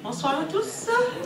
Bonsoir à tous.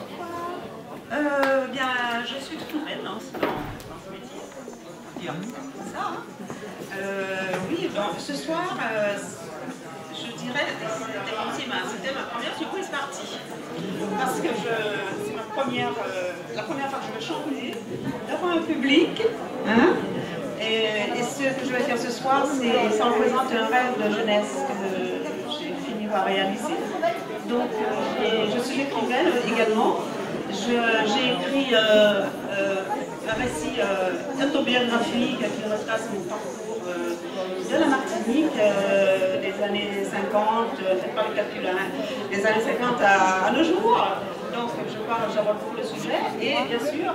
Bien, je suis toute nouvelle dans ce métier. Dire ça. Oui, bon, ce soir, je dirais, c'était ma première surprise partie. Parce que c'est la première fois que je vais chanter devant un public. Hein, et ce que je vais faire ce soir, ça représente un rêve de jeunesse que j'ai fini par réaliser. Donc, je suis écrivaine également. J'ai écrit un récit autobiographique qui retrace mon parcours de la Martinique des années 50, faites pas le calcul, hein, des années 50 à nos jours. Donc, j'aborde beaucoup le sujet. Et bien sûr,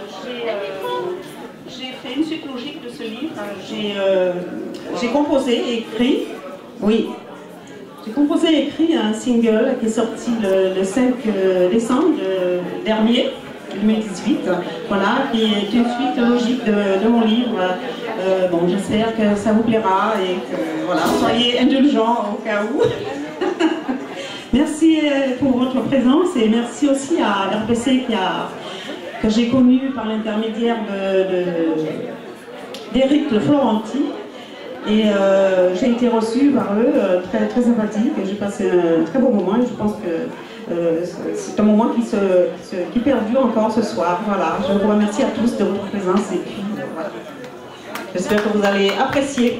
j'ai fait une suite logique de ce livre. J'ai composé et écrit, oui. J'ai composé et écrit un single qui est sorti le 5 décembre dernier, 2018, voilà, qui est une suite logique de mon livre. Bon, j'espère que ça vous plaira et que, voilà, soyez indulgents au cas où. Merci pour votre présence et merci aussi à l'RPC que j'ai connu par l'intermédiaire d'Éric Le Florenti. Et j'ai été reçue par eux, très, très sympathique, et j'ai passé un très beau moment, et je pense que c'est un moment qui perdure encore ce soir. Voilà, je vous remercie à tous de votre présence, et puis voilà. J'espère que vous allez apprécier.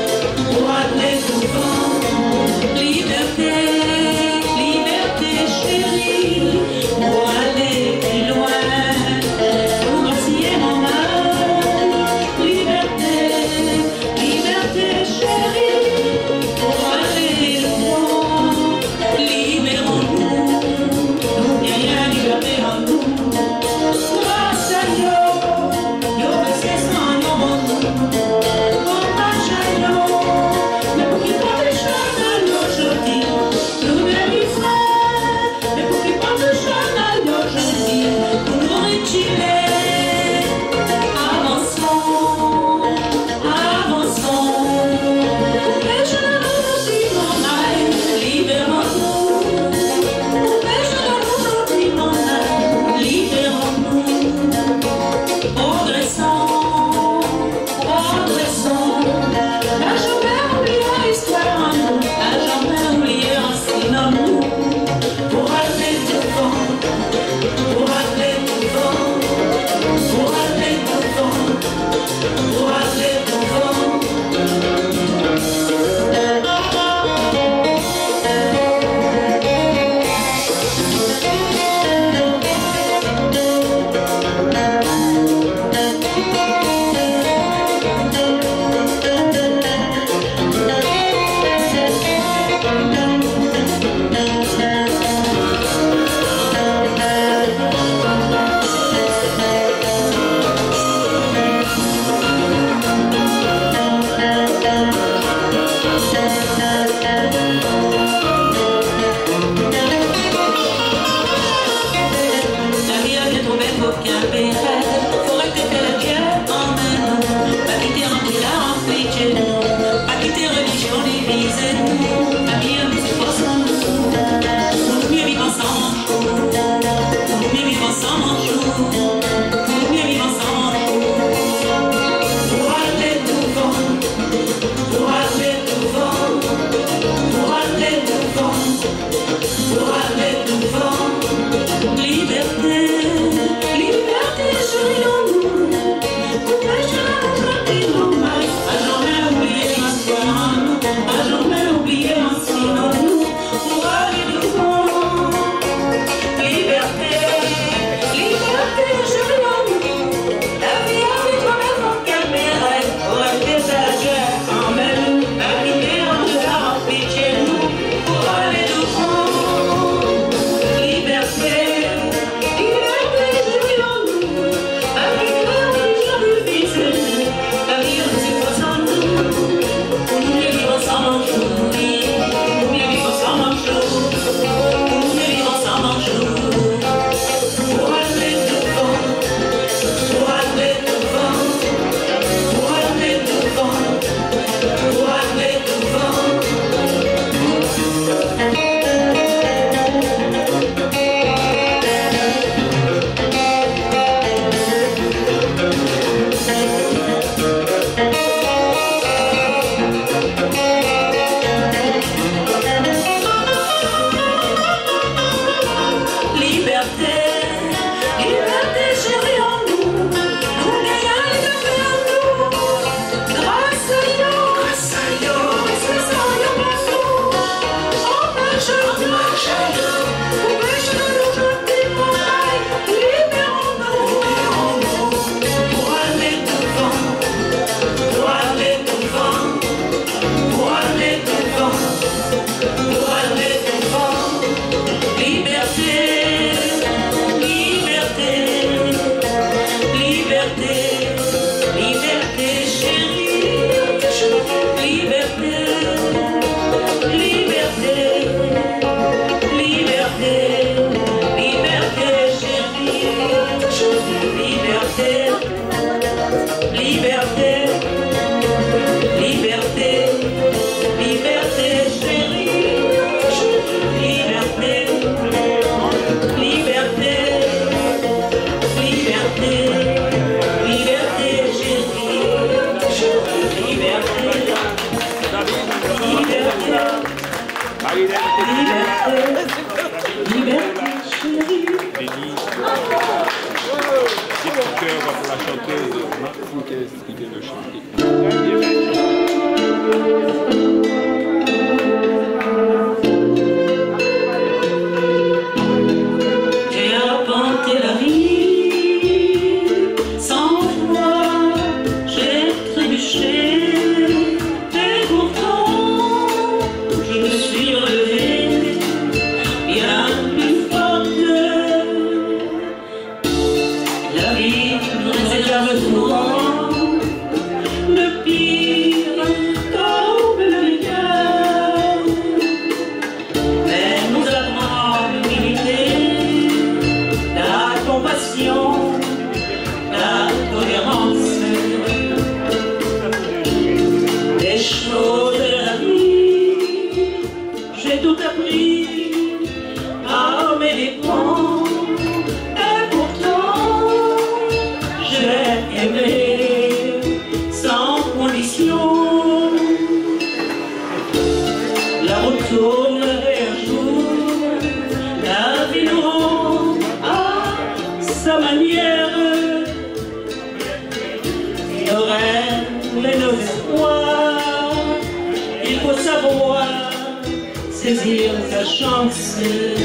Liberté, liberté. Saisir sa chance.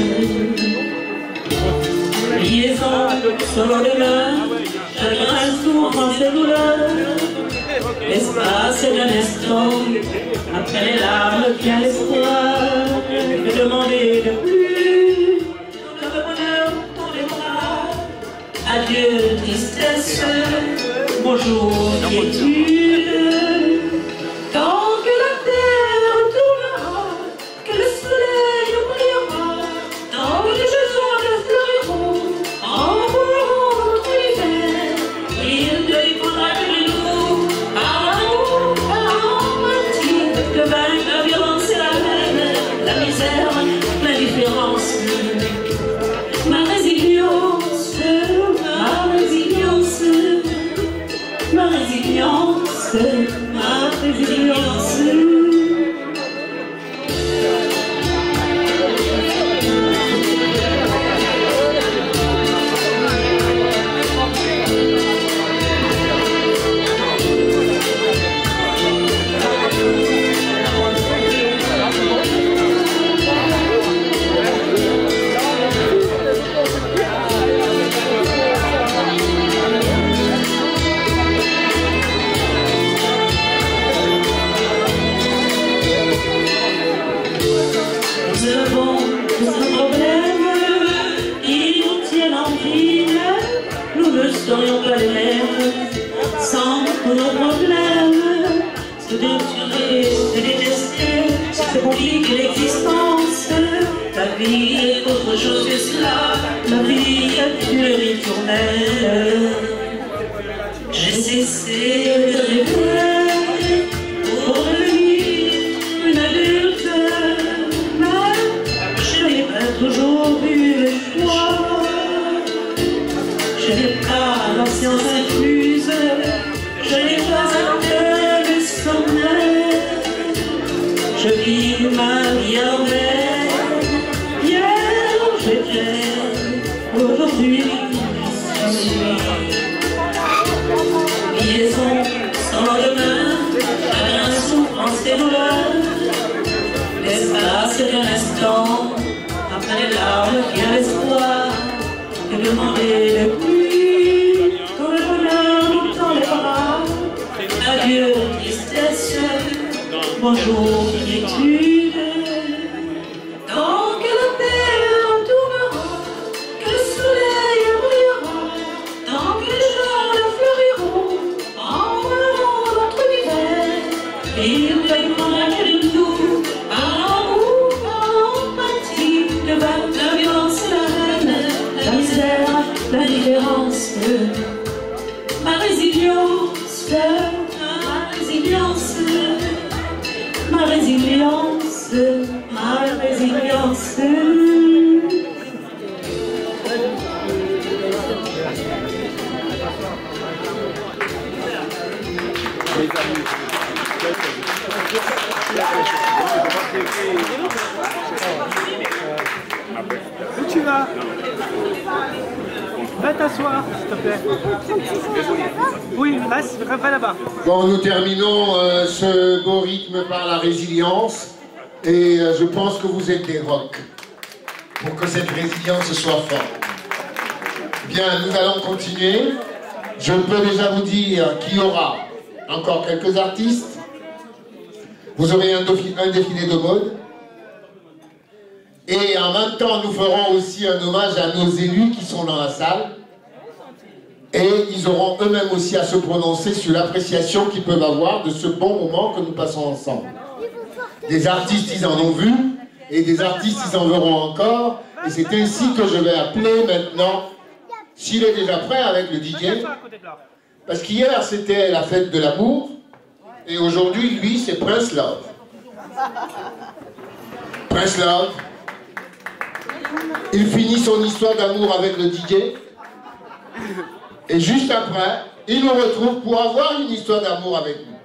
Liaison sur l'au-delà, chagrin, souffrance et douleur. L'espace d'un instant, après les larmes vient l'espoir. Me demander de plus, que le bonheur dans les bras. Adieu tristesse, bonjour quiétude. Tant que la terre tournera, que le soleil brillera, tant que les jeux fleuriront, envoieront notre hiver, il ne dépendra que de nous, par amour, par empathie, que vaincre la violence et la haine, la misère, l'indifférence. Ma résilience, ma résilience, ma résilience, ma résilience. Nous ne serions pas les mêmes sans tous nos problèmes. Se déturer, se détester, se compliquer l'existence. La vie est autre chose que cela. La vie est une ritournelle. J'ai cessé de rêver pour devenir une adulte, mais je n'ai pas toujours vu le choix. Je n'ai pas la science incluse, je n'ai pas un tel sommeil. Je vis ma vie en mer. Hier j'étais, aujourd'hui je suis. Liaison sans lendemain, chagrin, souffrance et douleur. L'espace d'un instant, après les larmes vient l'espoir. Que demander de plus, quand le bonheur nous tend les bras. Adieu tristesse, bonjour quiétude. Tant que la terre tournera, que le soleil brillera, tant que les gens fleuriront, envoieront notre hiver. Et il ne prendra que de nous, par amour, par empathie, que va la violence. résilience, ma résilience, ma résilience. Où tu vas? Va t'asseoir, s'il te plaît. Oui, va là-bas. Bon, nous terminons ce beau rythme par la résilience. Et je pense que vous êtes des rocs pour que cette résilience soit forte. Bien, nous allons continuer. Je peux déjà vous dire qu'il y aura encore quelques artistes. Vous aurez un défilé de mode. Et en même temps, nous ferons aussi un hommage à nos élus qui sont dans la salle. Et ils auront eux-mêmes aussi à se prononcer sur l'appréciation qu'ils peuvent avoir de ce bon moment que nous passons ensemble. Des artistes, ils en ont vu, et des artistes, ils en verront encore. Et c'est ainsi que je vais appeler maintenant, s'il est déjà prêt avec le DJ, parce qu'hier, c'était la fête de l'amour, et aujourd'hui, lui, c'est Prince Love. Prince Love, il finit son histoire d'amour avec le DJ, et juste après, il nous retrouve pour avoir une histoire d'amour avec nous.